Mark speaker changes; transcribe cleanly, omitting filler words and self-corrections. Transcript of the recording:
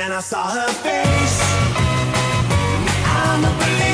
Speaker 1: and I saw her face. I'm a believer.